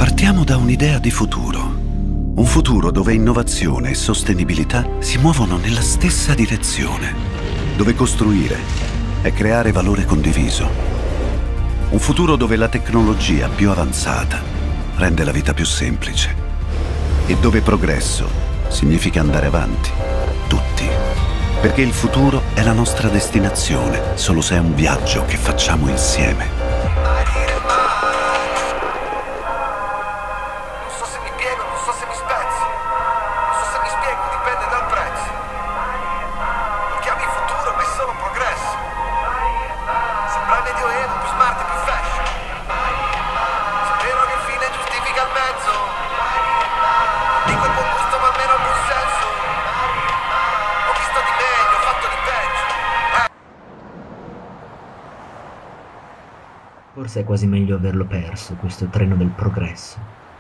Partiamo da un'idea di futuro. Un futuro dove innovazione e sostenibilità si muovono nella stessa direzione, dove costruire è creare valore condiviso. Un futuro dove la tecnologia più avanzata rende la vita più semplice e dove progresso significa andare avanti, tutti. Perché il futuro è la nostra destinazione, solo se è un viaggio che facciamo insieme. Forse è quasi meglio averlo perso, questo treno del progresso.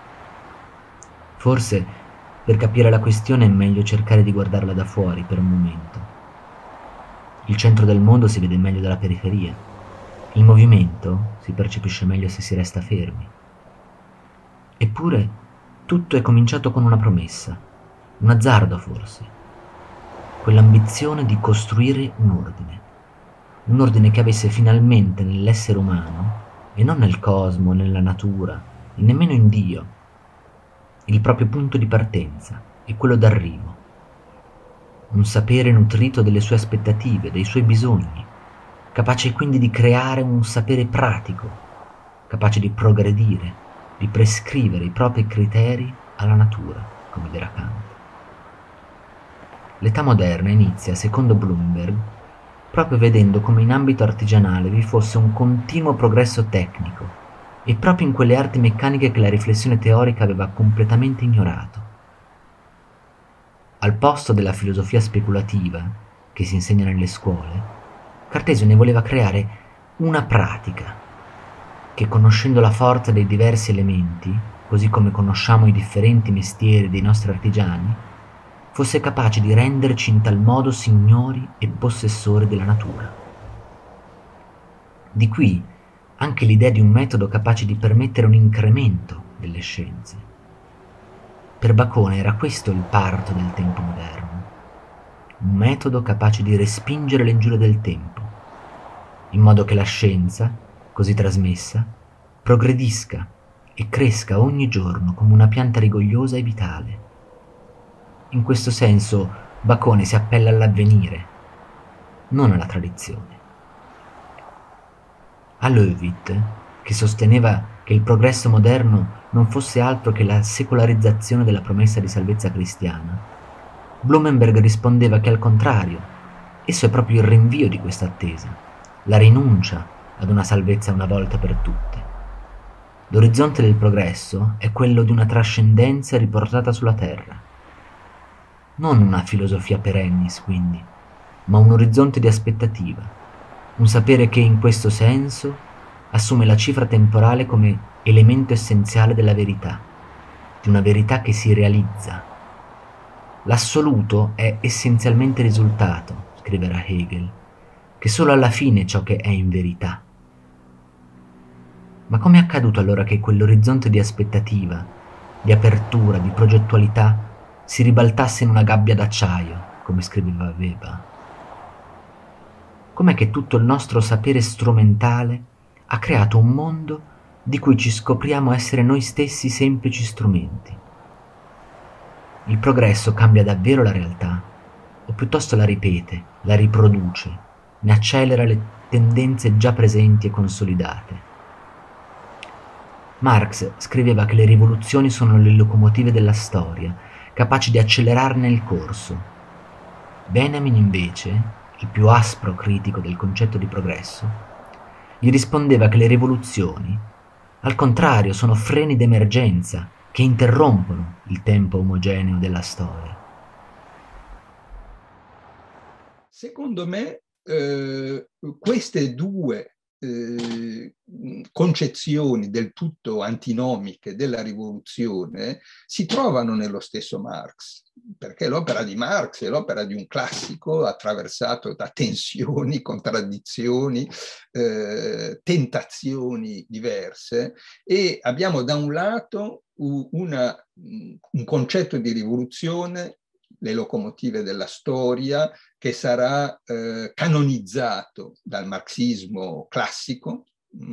Forse, per capire la questione, è meglio cercare di guardarla da fuori per un momento. Il centro del mondo si vede meglio dalla periferia. Il movimento si percepisce meglio se si resta fermi. Eppure, tutto è cominciato con una promessa, un azzardo forse. Quell'ambizione di costruire un ordine che avesse finalmente nell'essere umano, e non nel cosmo, nella natura, e nemmeno in Dio, il proprio punto di partenza e quello d'arrivo. Un sapere nutrito delle sue aspettative, dei suoi bisogni, capace quindi di creare un sapere pratico, capace di progredire, di prescrivere i propri criteri alla natura, come dirà Kant. L'età moderna inizia, secondo Bloomberg, proprio vedendo come in ambito artigianale vi fosse un continuo progresso tecnico, e proprio in quelle arti meccaniche che la riflessione teorica aveva completamente ignorato. Al posto della filosofia speculativa, che si insegna nelle scuole, Cartesio ne voleva creare una pratica, che conoscendo la forza dei diversi elementi, così come conosciamo i differenti mestieri dei nostri artigiani, fosse capace di renderci in tal modo signori e possessori della natura. Di qui anche l'idea di un metodo capace di permettere un incremento delle scienze. Per Bacone era questo il parto del tempo moderno, un metodo capace di respingere le ingiurie del tempo, in modo che la scienza, così trasmessa, progredisca e cresca ogni giorno come una pianta rigogliosa e vitale. In questo senso Bacone si appella all'avvenire, non alla tradizione. A Löwit, che sosteneva che il progresso moderno non fosse altro che la secolarizzazione della promessa di salvezza cristiana, Blumenberg rispondeva che al contrario, esso è proprio il rinvio di questa attesa, la rinuncia ad una salvezza una volta per tutte. L'orizzonte del progresso è quello di una trascendenza riportata sulla terra. Non una filosofia perennis, quindi, ma un orizzonte di aspettativa, un sapere che in questo senso assume la cifra temporale come elemento essenziale della verità, di una verità che si realizza. L'assoluto è essenzialmente risultato, scriverà Hegel, che solo alla fine è ciò che è in verità. Ma come è accaduto allora che quell'orizzonte di aspettativa, di apertura, di progettualità si ribaltasse in una gabbia d'acciaio, come scriveva Weber? Com'è che tutto il nostro sapere strumentale ha creato un mondo di cui ci scopriamo essere noi stessi semplici strumenti? Il progresso cambia davvero la realtà, o piuttosto la ripete, la riproduce, ne accelera le tendenze già presenti e consolidate? Marx scriveva che le rivoluzioni sono le locomotive della storia, capaci di accelerarne il corso. Benjamin, invece, il più aspro critico del concetto di progresso, gli rispondeva che le rivoluzioni, al contrario, sono freni d'emergenza che interrompono il tempo omogeneo della storia. Secondo me queste due concezioni del tutto antinomiche della rivoluzione si trovano nello stesso Marx, perché l'opera di Marx è l'opera di un classico attraversato da tensioni, contraddizioni, tentazioni diverse, e abbiamo da un lato un concetto di rivoluzione, le locomotive della storia, che sarà canonizzato dal marxismo classico,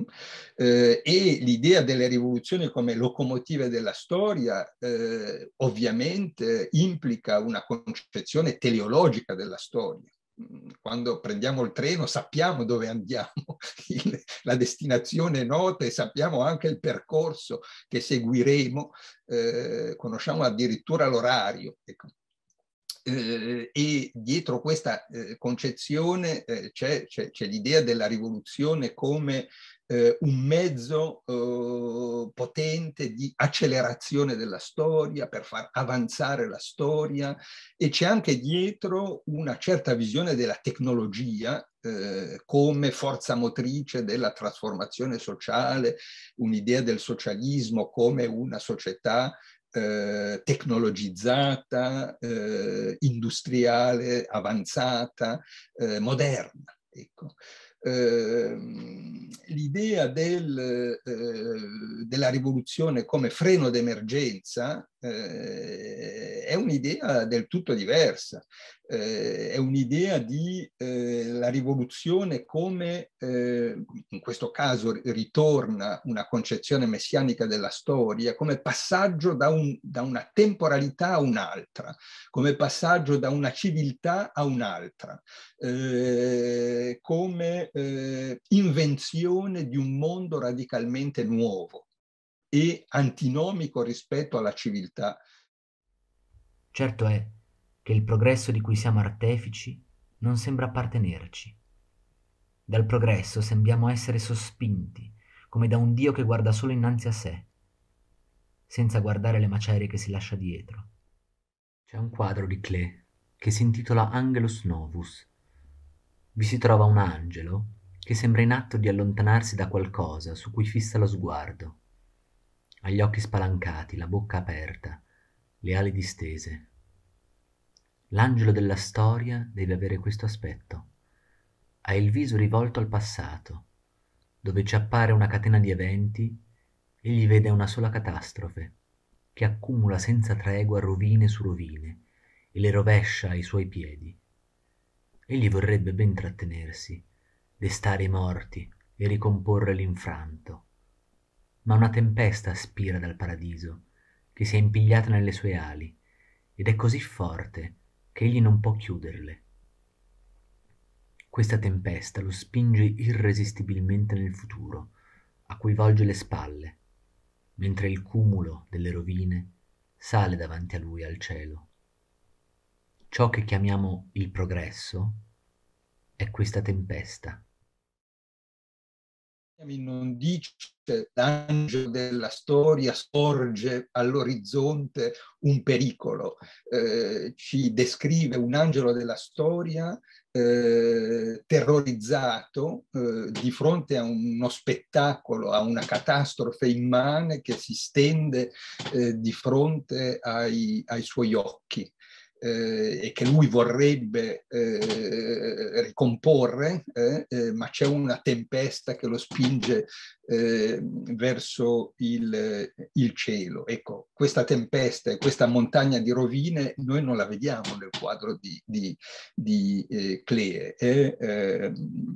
e l'idea delle rivoluzioni come locomotive della storia ovviamente implica una concezione teleologica della storia. Quando prendiamo il treno sappiamo dove andiamo, la destinazione è nota e sappiamo anche il percorso che seguiremo, conosciamo addirittura l'orario. Ecco. E dietro questa concezione c'è l'idea della rivoluzione come un mezzo potente di accelerazione della storia per far avanzare la storia, e c'è anche dietro una certa visione della tecnologia come forza motrice della trasformazione sociale, un'idea del socialismo come una società tecnologizzata, industriale, avanzata, moderna. Ecco. L'idea della rivoluzione come freno d'emergenza è un'idea del tutto diversa. È un'idea di la rivoluzione come, in questo caso ritorna una concezione messianica della storia, come passaggio da una temporalità a un'altra, come passaggio da una civiltà a un'altra, come invenzione di un mondo radicalmente nuovo e antinomico rispetto alla civiltà. Certo è che il progresso di cui siamo artefici non sembra appartenerci. Dal progresso sembriamo essere sospinti, come da un Dio che guarda solo innanzi a sé, senza guardare le macerie che si lascia dietro. C'è un quadro di Klee che si intitola Angelus Novus. Vi si trova un angelo che sembra in atto di allontanarsi da qualcosa su cui fissa lo sguardo. Ha gli occhi spalancati, la bocca aperta, le ali distese. L'angelo della storia deve avere questo aspetto. Ha il viso rivolto al passato, dove ci appare una catena di eventi, egli vede una sola catastrofe, che accumula senza tregua rovine su rovine e le rovescia ai suoi piedi. Egli vorrebbe ben trattenersi, destare i morti e ricomporre l'infranto. Ma una tempesta spira dal paradiso, che si è impigliata nelle sue ali, ed è così forte che egli non può chiuderle. Questa tempesta lo spinge irresistibilmente nel futuro, a cui volge le spalle, mentre il cumulo delle rovine sale davanti a lui al cielo. Ciò che chiamiamo il progresso è questa tempesta. Non dice l'angelo della storia sorge all'orizzonte un pericolo, ci descrive un angelo della storia terrorizzato di fronte a uno spettacolo, a una catastrofe immane che si stende di fronte ai suoi occhi. E che lui vorrebbe ricomporre, ma c'è una tempesta che lo spinge verso il cielo. Ecco, questa tempesta e questa montagna di rovine noi non la vediamo nel quadro di Klee. È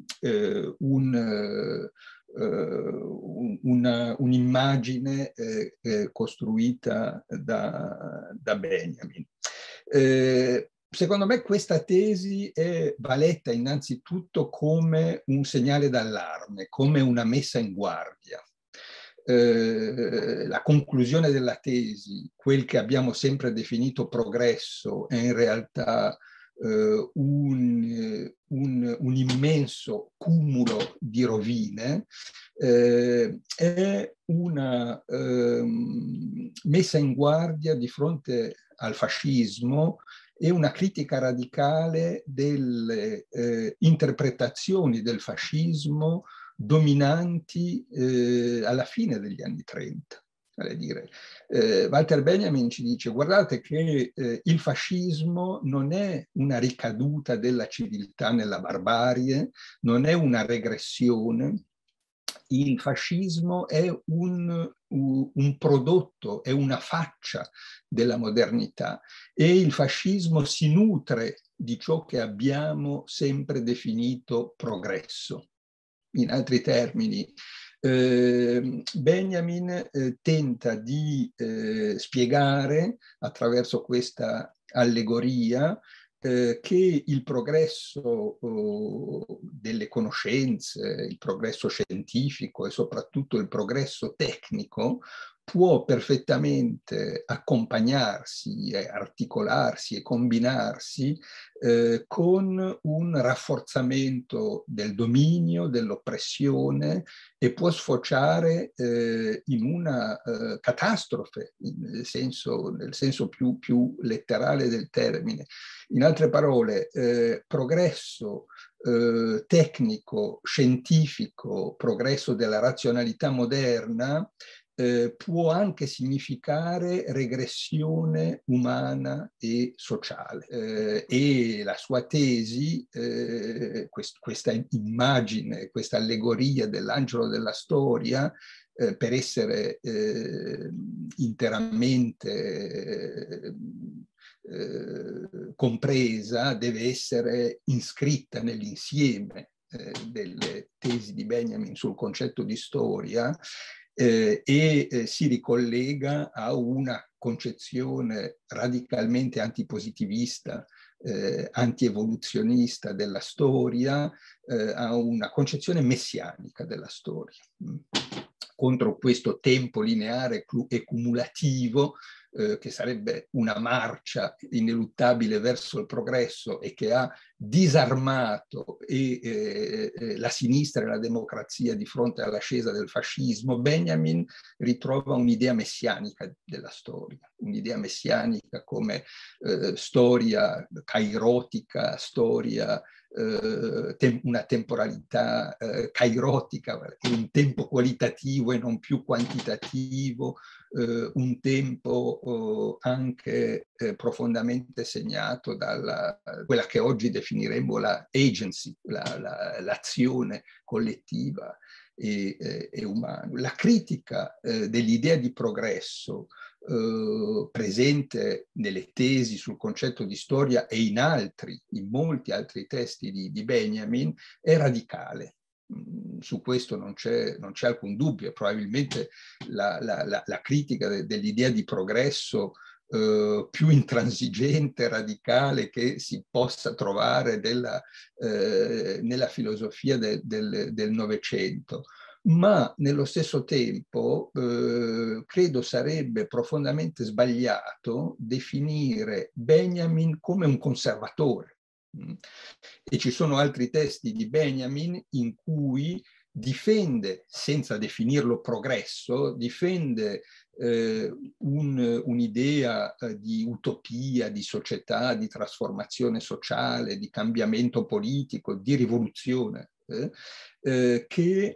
un'immagine costruita da Benjamin. Secondo me questa tesi va letta innanzitutto come un segnale d'allarme, come una messa in guardia. La conclusione della tesi, quel che abbiamo sempre definito progresso, è in realtà un immenso cumulo di rovine, è una messa in guardia di fronte al fascismo e una critica radicale delle interpretazioni del fascismo dominanti alla fine degli anni 30. Vale dire, Walter Benjamin ci dice: guardate che il fascismo non è una ricaduta della civiltà nella barbarie, non è una regressione. Il fascismo è un prodotto, è una faccia della modernità, e il fascismo si nutre di ciò che abbiamo sempre definito progresso. In altri termini, Benjamin tenta di spiegare attraverso questa allegoria che il progresso delle conoscenze, il progresso scientifico e soprattutto il progresso tecnico può perfettamente accompagnarsi, articolarsi e combinarsi con un rafforzamento del dominio, dell'oppressione, e può sfociare in una catastrofe, nel senso più letterale del termine. In altre parole, progresso tecnico, scientifico, progresso della razionalità moderna può anche significare regressione umana e sociale. E la sua tesi, questa immagine, questa allegoria dell'angelo della storia, per essere interamente compresa, deve essere iscritta nell'insieme delle tesi di Benjamin sul concetto di storia, e si ricollega a una concezione radicalmente antipositivista, antievoluzionista della storia, a una concezione messianica della storia. Contro questo tempo lineare e cumulativo, che sarebbe una marcia ineluttabile verso il progresso e che ha disarmato la sinistra e la democrazia di fronte all'ascesa del fascismo, Benjamin ritrova un'idea messianica della storia, un'idea messianica come storia kairotica, storia una temporalità kairotica, un tempo qualitativo e non più quantitativo, un tempo anche profondamente segnato dalla quella che oggi definiremmo la agency, l'azione collettiva e umana. La critica dell'idea di progresso presente nelle tesi sul concetto di storia e in molti altri testi di Benjamin è radicale. Su questo non c'è alcun dubbio, e probabilmente la critica dell'idea di progresso più intransigente, radicale che si possa trovare nella filosofia del Novecento. Ma nello stesso tempo credo sarebbe profondamente sbagliato definire Benjamin come un conservatore. E ci sono altri testi di Benjamin in cui difende, senza definirlo progresso, difende un'idea di utopia, di società, di trasformazione sociale, di cambiamento politico, di rivoluzione, che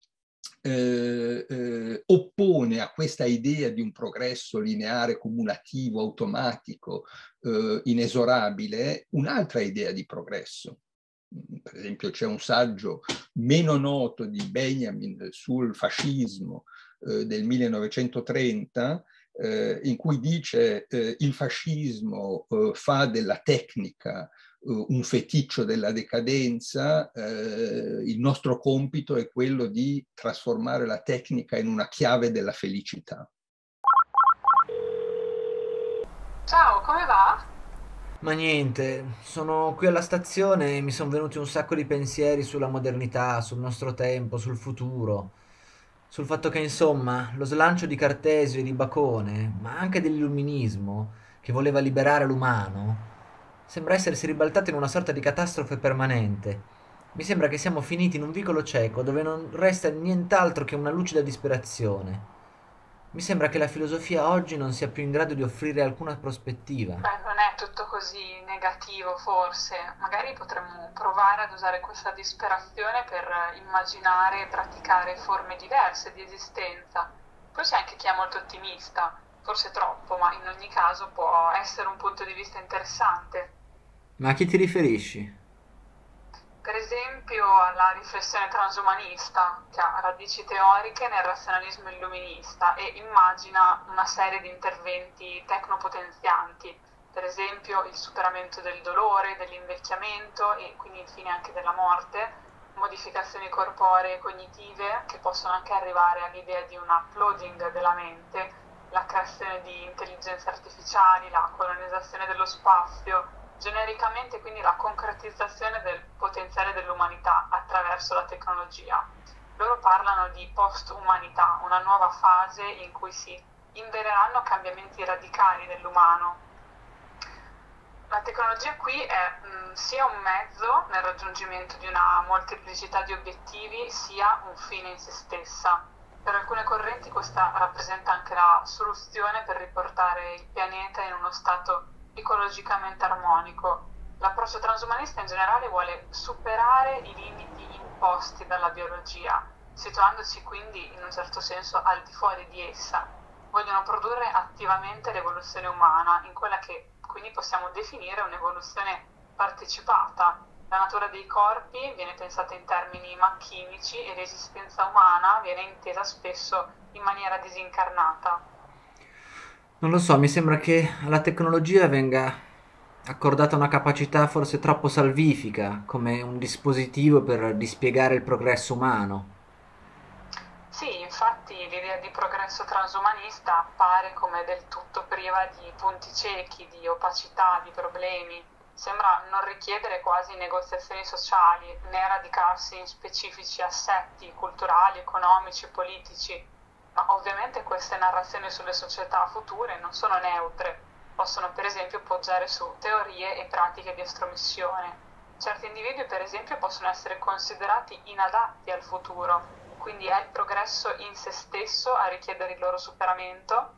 oppone a questa idea di un progresso lineare, cumulativo, automatico, inesorabile, un'altra idea di progresso. Per esempio c'è un saggio meno noto di Benjamin sul fascismo del 1930, in cui dice il fascismo fa della tecnica un feticcio della decadenza, il nostro compito è quello di trasformare la tecnica in una chiave della felicità. Ciao, come va? Ma niente, sono qui alla stazione e mi sono venuti un sacco di pensieri sulla modernità, sul nostro tempo, sul futuro, sul fatto che insomma lo slancio di Cartesio e di Bacone, ma anche dell'illuminismo, che voleva liberare l'umano, sembra essersi ribaltato in una sorta di catastrofe permanente. Mi sembra che siamo finiti in un vicolo cieco dove non resta nient'altro che una lucida disperazione. Mi sembra che la filosofia oggi non sia più in grado di offrire alcuna prospettiva. Beh, non è tutto così negativo, forse. Magari potremmo provare ad usare questa disperazione per immaginare e praticare forme diverse di esistenza. Poi c'è anche chi è molto ottimista, forse troppo, ma in ogni caso può essere un punto di vista interessante. Ma a chi ti riferisci? Per esempio alla riflessione transumanista, che ha radici teoriche nel razionalismo illuminista e immagina una serie di interventi tecnopotenzianti, per esempio il superamento del dolore, dell'invecchiamento e quindi infine anche della morte, modificazioni corporee e cognitive che possono anche arrivare all'idea di un uploading della mente, la creazione di intelligenze artificiali, la colonizzazione dello spazio, genericamente quindi la concretizzazione del potenziale dell'umanità attraverso la tecnologia. Loro parlano di post-umanità, una nuova fase in cui si inveneranno cambiamenti radicali dell'umano. La tecnologia qui è sia un mezzo nel raggiungimento di una molteplicità di obiettivi, sia un fine in se stessa. Per alcune correnti questa rappresenta anche la soluzione per riportare il pianeta in uno stato ecologicamente armonico. L'approccio transumanista in generale vuole superare i limiti imposti dalla biologia, situandosi quindi in un certo senso al di fuori di essa. Vogliono produrre attivamente l'evoluzione umana, in quella che quindi possiamo definire un'evoluzione partecipata. La natura dei corpi viene pensata in termini chimici e l'esistenza umana viene intesa spesso in maniera disincarnata. Non lo so, mi sembra che alla tecnologia venga accordata una capacità forse troppo salvifica, come un dispositivo per dispiegare il progresso umano. Sì, infatti l'idea di progresso transumanista appare come del tutto priva di punti ciechi, di opacità, di problemi. Sembra non richiedere quasi negoziazioni sociali né radicarsi in specifici assetti culturali, economici, politici. Ma ovviamente queste narrazioni sulle società future non sono neutre, possono per esempio poggiare su teorie e pratiche di estromissione. Certi individui per esempio possono essere considerati inadatti al futuro, quindi è il progresso in se stesso a richiedere il loro superamento.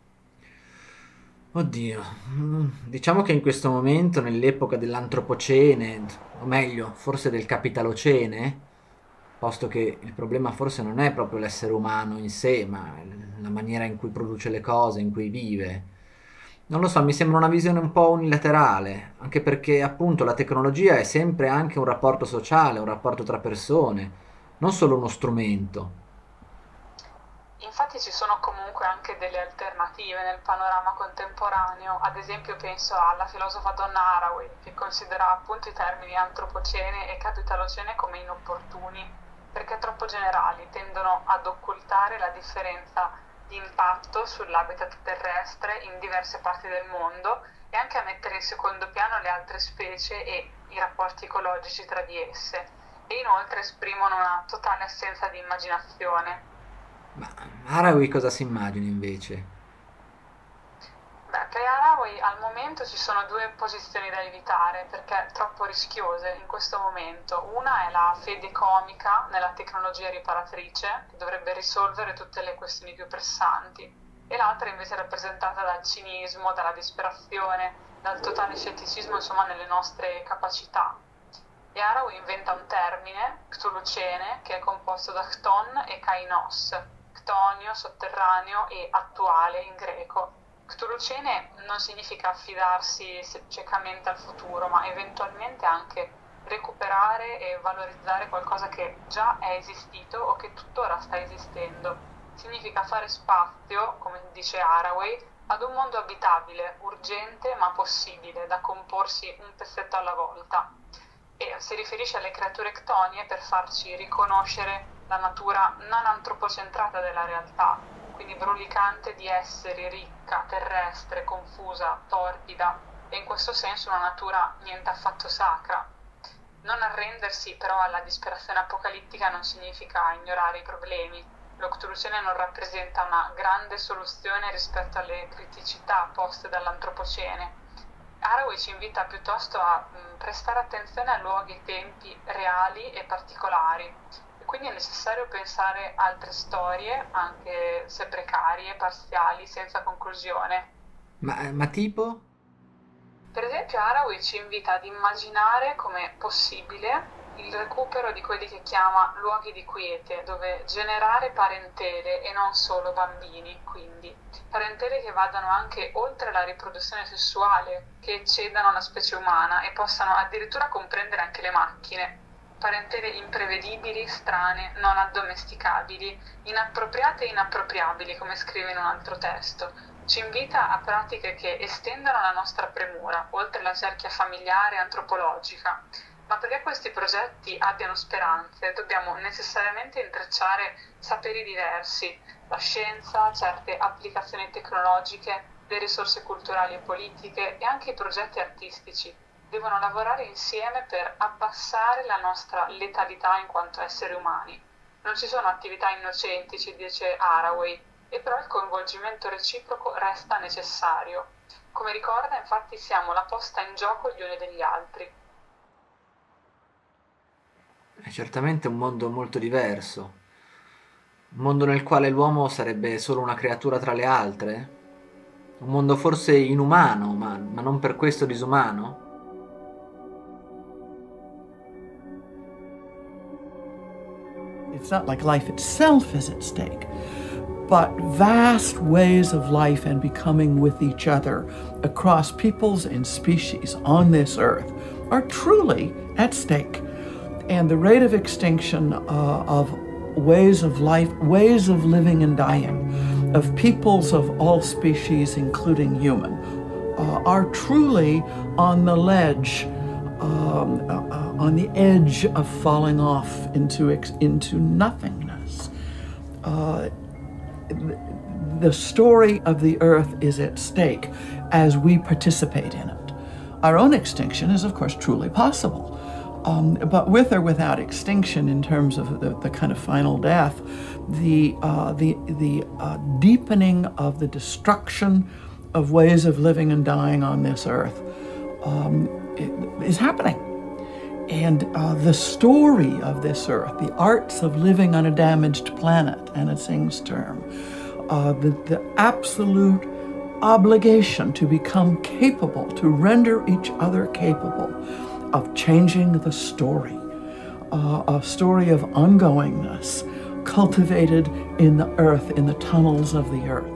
Oddio, diciamo che in questo momento, nell'epoca dell'antropocene, o meglio, forse del capitalocene, posto che il problema forse non è proprio l'essere umano in sé, ma la maniera in cui produce le cose, in cui vive. Non lo so, mi sembra una visione un po' unilaterale, anche perché appunto la tecnologia è sempre anche un rapporto sociale, un rapporto tra persone, non solo uno strumento. Infatti ci sono comunque anche delle alternative nel panorama contemporaneo, ad esempio penso alla filosofa Donna Haraway, che considera appunto i termini antropocene e capitalocene come inopportuni, perché troppo generali, tendono ad occultare la differenza di impatto sull'habitat terrestre in diverse parti del mondo e anche a mettere in secondo piano le altre specie e i rapporti ecologici tra di esse, e inoltre esprimono una totale assenza di immaginazione. Ma Haraway cosa si immagina invece? Beh, per Haraway al momento ci sono due posizioni da evitare perché troppo rischiose in questo momento. Una è la fede comica nella tecnologia riparatrice, che dovrebbe risolvere tutte le questioni più pressanti, e l'altra invece è rappresentata dal cinismo, dalla disperazione, dal totale scetticismo, insomma, nelle nostre capacità. E Haraway inventa un termine, Cthulhucene, che è composto da Chthon e Kainos, Chthonio, sotterraneo, e attuale in greco. Cthulhucene non significa affidarsi ciecamente al futuro, ma eventualmente anche recuperare e valorizzare qualcosa che già è esistito o che tuttora sta esistendo. Significa fare spazio, come dice Haraway, ad un mondo abitabile, urgente ma possibile, da comporsi un pezzetto alla volta. E si riferisce alle creature ctonie per farci riconoscere la natura non antropocentrata della realtà, quindi brulicante di esseri, ricca, terrestre, confusa, torbida, e in questo senso una natura niente affatto sacra. Non arrendersi però alla disperazione apocalittica non significa ignorare i problemi. Lo Cthulhucene non rappresenta una grande soluzione rispetto alle criticità poste dall'antropocene. Haraway ci invita piuttosto a prestare attenzione a luoghi e tempi reali e particolari, e Quindi è necessario pensare altre storie, anche se precarie, parziali, senza conclusione. Ma tipo? Per esempio, Haraway ci invita ad immaginare come possibile il recupero di quelli che chiama luoghi di quiete, dove generare parentele e non solo bambini, quindi parentele che vadano anche oltre la riproduzione sessuale, che eccedano la specie umana e possano addirittura comprendere anche le macchine. Parentele imprevedibili, strane, non addomesticabili, inappropriate e inappropriabili, come scrive in un altro testo. Ci invita a pratiche che estendano la nostra premura, oltre la cerchia familiare e antropologica. Ma perché questi progetti abbiano speranze, dobbiamo necessariamente intrecciare saperi diversi, la scienza, certe applicazioni tecnologiche, le risorse culturali e politiche e anche i progetti artistici. Devono lavorare insieme per abbassare la nostra letalità in quanto esseri umani. Non ci sono attività innocenti, ci dice Haraway, e però il coinvolgimento reciproco resta necessario. Come ricorda, infatti, siamo la posta in gioco gli uni degli altri. È certamente un mondo molto diverso. Un mondo nel quale l'uomo sarebbe solo una creatura tra le altre? Un mondo forse inumano, ma non per questo disumano? It's not like life itself is at stake, but vast ways of life and becoming with each other across peoples and species on this earth are truly at stake. And the rate of extinction of ways of life, ways of living and dying, of peoples of all species, including human, are truly on the ledge, on the edge of falling off into nothingness. The story of the earth is at stake as we participate in it. Our own extinction is, of course, truly possible. But with or without extinction, in terms of the kind of final death, the deepening of the destruction of ways of living and dying on this earth is happening. And the story of this earth, the arts of living on a damaged planet, Anna Tsing's term, the absolute obligation to become capable, to render each other capable of changing the story, a story of ongoingness cultivated in the earth, in the tunnels of the earth.